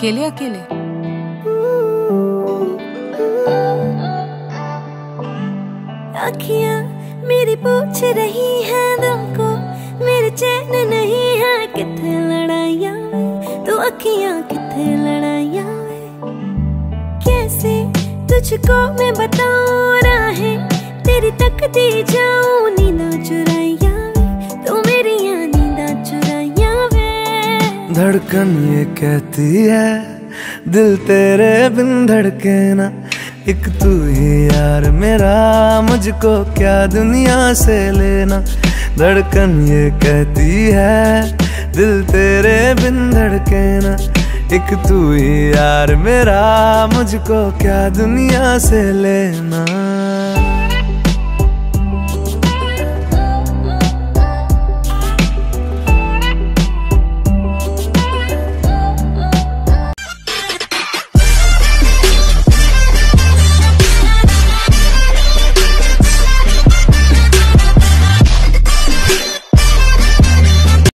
अकेले अकेले। अखियां मेरी पूछ रही हैं दिल को, मेरे चैन नहीं है किथे लड़ाइयां वे, तो अखियां किथे लड़ाइयां वे। कैसे तुझको मैं बताऊं राहें तेरी तकती जाऊं, नींदा चुराइयां वे, तो मेरी नींदा चुराइयां वे। धड़कन ये कहती है दिल तेरे बिन धड़के ना, एक तू ही यार मेरा, मुझको क्या दुनिया से लेना। धड़कन ये कहती है दिल तेरे बिन धड़के ना, एक तू ही यार मेरा, मुझको क्या दुनिया से लेना।